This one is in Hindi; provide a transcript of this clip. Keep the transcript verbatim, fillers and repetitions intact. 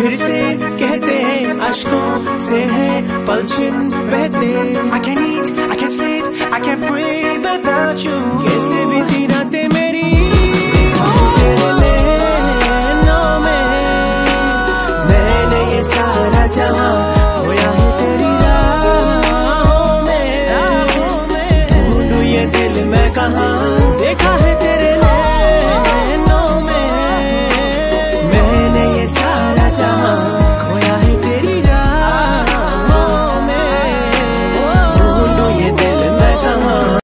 फिर से कहते हैं अश्कों से है पलछिन बहते। I can't eat, I can't sleep, I can't breathe without you। कैसे बीती रातें में